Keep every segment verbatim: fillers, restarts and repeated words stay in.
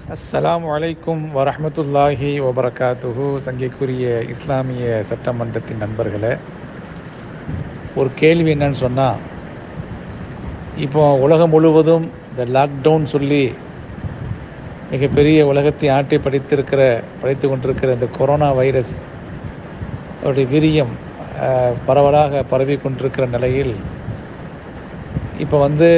அஸ்ஸலாமு அலைக்கும் வரஹ்மத்துல்லாஹி வபரகாத்துஹு. சங்கைக்குரிய இஸ்லாமிய சட்டமன்றத்தின் நண்பர்களே, ஒரு கேள்வி என்னன்னு சொன்னால், இப்போ உலகம் முழுவதும் இந்த லாக்டவுன் சொல்லி மிகப்பெரிய உலகத்தை ஆட்டி படித்திருக்கிற படித்து கொண்டிருக்கிற இந்த கொரோனா வைரஸ் அவருடைய வீரியம் அஹ், பரவலாக பரவி கொண்டிருக்கிற நிலையில் இப்போ வந்து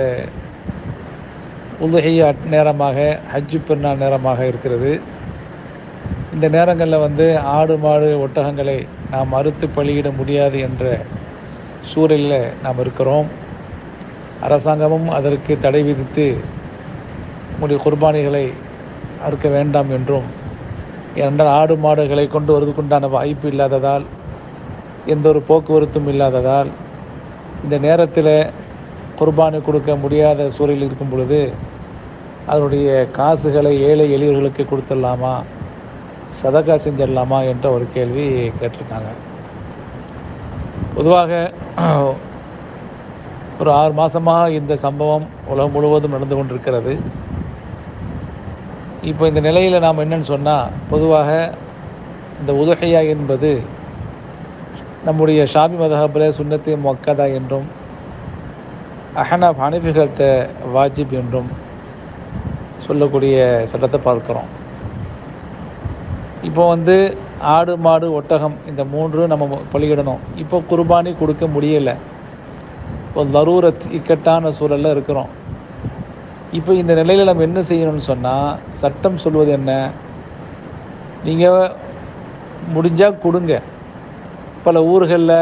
உதுஹியா நேரமாக, ஹஜ்ஜு பெருநாள் நேரமாக இருக்கிறது. இந்த நேரங்களில் வந்து ஆடு மாடு ஒட்டகங்களை நாம் அறுத்து பலியிட முடியாது என்ற சூழலில் நாம் இருக்கிறோம். அரசாங்கமும் அதற்கு தடை விதித்து நம்முடைய குர்பானிகளை அறுக்க வேண்டாம் என்றும், ஏனென்றால் ஆடு மாடுகளை கொண்டு வருவதற்குண்டான வாய்ப்பு இல்லாததால், எந்த ஒரு போக்குவரத்தும் இல்லாததால், இந்த நேரத்தில் குர்பானி கொடுக்க முடியாத சூழலில் இருக்கும் பொழுது அதனுடைய காசுகளை ஏழை எளியவர்களுக்கு கொடுத்துடலாமா, சதகா செஞ்சிடலாமா என்ற ஒரு கேள்வி கேட்டிருக்காங்க. பொதுவாக ஒரு ஆறு மாதமாக இந்த சம்பவம் உலகம் முழுவதும் நடந்து கொண்டிருக்கிறது. இப்போ இந்த நிலையில் நாம் என்னன்னு சொன்னால், பொதுவாக இந்த உதுஹியா என்பது நம்முடைய ஷாபி மதஹபில் சுன்னத்தே முஅக்கதா என்றும், அஹ்னாஃப் ஹனஃபிகள்கிட்ட வாஜிப் என்றும் சொல்லக்கூடிய சட்டத்தை பார்க்குறோம். இப்போ வந்து ஆடு மாடு ஒட்டகம் இந்த மூன்றும் நம்ம பலியிடணும். இப்போ குர்பானி கொடுக்க முடியலை, ஒரு லரூரத் இக்கட்டான சூழலில் இருக்கிறோம். இப்போ இந்த நிலையில் நம்ம என்ன செய்யணும்னு சொன்னால், சட்டம் சொல்வது என்ன, நீங்கள் முடிஞ்சால் கொடுங்க. பல ஊர்களில்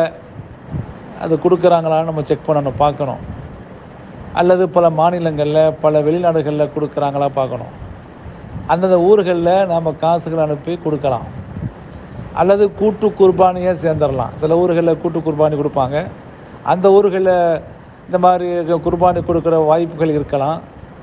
அது கொடுக்குறாங்களான்னு நம்ம செக் பண்ணணும், பார்க்கணும். அல்லது பல மாநிலங்களில், பல வெளிநாடுகளில் கொடுக்குறாங்களா பார்க்கணும். அந்தந்த ஊர்களில் நாம் காசுகள் அனுப்பி கொடுக்கலாம். அல்லது கூட்டு குர்பானியாக சேர்ந்துடலாம். சில ஊர்களில் கூட்டு குர்பானி கொடுப்பாங்க, அந்த ஊர்களில் இந்த மாதிரி குர்பானி கொடுக்குற வாய்ப்புகள் இருக்கலாம்.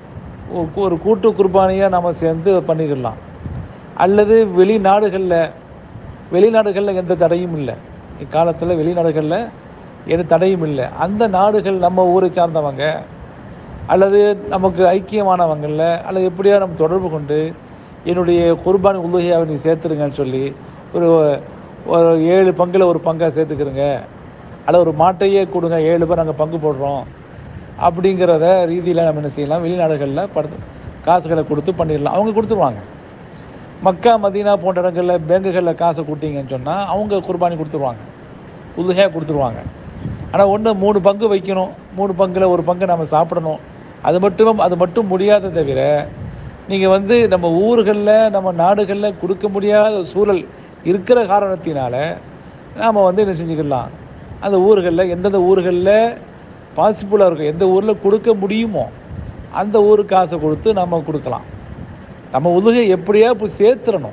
ஒரு கூட்டு குர்பானியாக நம்ம சேர்ந்து பண்ணிக்கிடலாம். அல்லது வெளிநாடுகளில் வெளிநாடுகளில் எந்த தடையும் இல்லை. இக்காலத்தில் வெளிநாடுகளில் எந்த தடையும் இல்லை. அந்த நாடுகள் நம்ம ஊரை சார்ந்தவங்க அல்லது நமக்கு ஐக்கியமானவங்களில் அல்லது எப்படியா நம்ம தொடர்பு கொண்டு என்னுடைய குர்பானி உதுஹியாவை நீ சேர்த்துருங்கன்னு சொல்லி ஒரு ஒரு ஏழு பங்கில் ஒரு பங்காக சேர்த்துக்கிறங்க, அல்லது ஒரு மாட்டையே கொடுங்க, ஏழு பேர் நாங்கள் பங்கு போடுறோம் அப்படிங்கிறத ரீதியில் நம்ம என்ன செய்யலாம், வெளிநாடுகளில் படுத்து காசுகளை கொடுத்து பண்ணிடலாம். அவங்க கொடுத்துருவாங்க. மக்கா மதீனா போன்ற இடங்களில் பேங்குகளில் காசை கொடுத்தீங்கன்னு சொன்னால் அவங்க குர்பானி கொடுத்துருவாங்க, உதுஹியா கொடுத்துருவாங்க. ஆனால் ஒன்று மூணு பங்கு வைக்கணும், மூணு பங்கில் ஒரு பங்கு நம்ம சாப்பிடணும். அது மட்டும் அது மட்டும் முடியாத தவிர, நீங்கள் வந்து நம்ம ஊர்களில் நம்ம நாடுகளில் கொடுக்க முடியாத சூழல் இருக்கிற காரணத்தினால நாம் வந்து என்ன செஞ்சுக்கலாம், அந்த ஊர்களில் எந்தெந்த ஊர்களில் பாசிபிளாக இருக்கும், எந்த ஊரில் கொடுக்க முடியுமோ அந்த ஊருக்கு காசை கொடுத்து நம்ம கொடுக்கலாம். நம்ம உதுகை எப்படியா போய் சேர்த்துடணும்.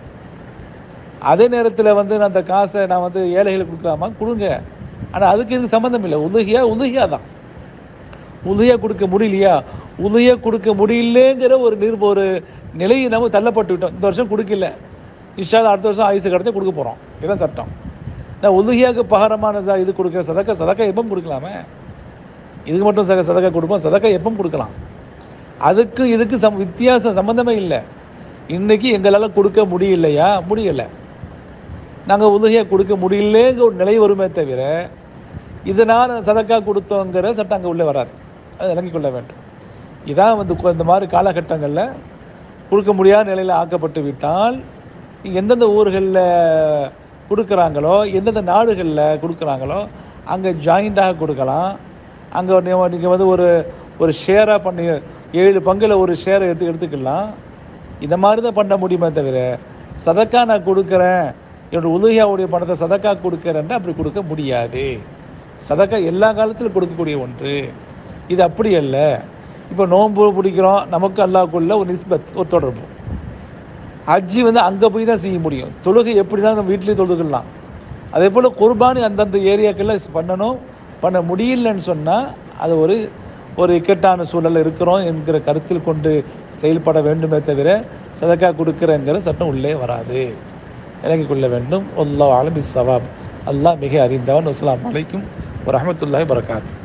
அதே நேரத்தில் வந்து நான் அந்த காசை நான் வந்து ஏழைகளுக்கு கொடுக்கலாமா, கொடுங்க. ஆனால் அதுக்கு இது சம்மந்தம் இல்லை. உதுகியா உதுகியா தான். உதுகியா கொடுக்க முடியலையா, உதுகியா கொடுக்க முடியலங்கிற ஒரு நிர் ஒரு நிலையை நம்ம தள்ளப்பட்டு விட்டோம். இந்த வருஷம் கொடுக்கல, இன்ஷா அல்லாஹ் அடுத்த வருஷம் ஆயுசு கடத்த கொடுக்க போகிறோம். இதுதான் சட்டம். நான் உதுகியாவுக்கு பகரமான இது கொடுக்குற சதக்கா சதக்கா எப்பவும் கொடுக்கலாமே. இதுக்கு மட்டும் சக சதக்கா கொடுப்போம், சதக்கா எப்பவும் கொடுக்கலாம். அதுக்கு இதுக்கு சம் வித்தியாசம் சம்மந்தமே இல்லை. இன்றைக்கி எங்களால் கொடுக்க முடியலையா, முடியலை, நாங்கள் உதுகியா கொடுக்க முடியலங்கிற ஒரு நிலை வருமே தவிர, இதனால் சதக்கா கொடுத்தோங்கிற சட்டம் அங்கே உள்ளே வராது. அது இறங்கிக் கொள்ள வேண்டும். இதான் வந்து இந்த மாதிரி காலகட்டங்களில் கொடுக்க முடியாத நிலையில் ஆக்கப்பட்டு விட்டால், எந்தெந்த ஊர்களில் கொடுக்குறாங்களோ, எந்தெந்த நாடுகளில் கொடுக்குறாங்களோ அங்கே ஜாயிண்டாக கொடுக்கலாம். அங்கே நீங்கள் வந்து ஒரு ஒரு ஷேராக பண்ணி ஏழு பங்கில் ஒரு ஷேரை எடுத்து எடுத்துக்கலாம். இந்த மாதிரி தான் பண்ண முடியுமே தவிர, சதக்கா நான் கொடுக்குறேன், என்னோடய உதுஹியாவுடைய பணத்தை சதக்கா கொடுக்குறேன்னு அப்படி கொடுக்க முடியாது. சதக்கா எல்லா காலத்திலும் கொடுக்கக்கூடிய ஒன்று. இது அப்படி அல்ல. இப்போ நோன்பு பிடிக்கிறோம், நமக்கு அல்லாஹ்க்குள்ள ஒரு நிஸ்பத், ஒரு தொடர்பு. ஹஜ்ஜி வந்து அங்கே போய் தான் செய்ய முடியும். தொழுகை எப்படி தான் நம்ம வீட்டிலேயே தொழுதுக்கலாம். அதே போல் குர்பானி அந்தந்த ஏரியாக்களில் பண்ணணும். பண்ண முடியலன்னு சொன்னால் அது ஒரு ஒரு இக்கட்டான சூழலில் இருக்கிறோம் என்கிற கருத்தில் கொண்டு செயல்பட வேண்டுமே தவிர, சதக்கா கொடுக்குறங்கிற சட்டம் உள்ளே வராது. இறங்கிக் கொள்ள வேண்டும். அல்லாஹ் ஆலம் பிஸ்ஸவாப். அல்லாஹ் மிக அறிந்தவன். அஸ்ஸலாமு அலைக்கும் வரஹ்மத்துல்லாஹி வபரகாத்துஹு.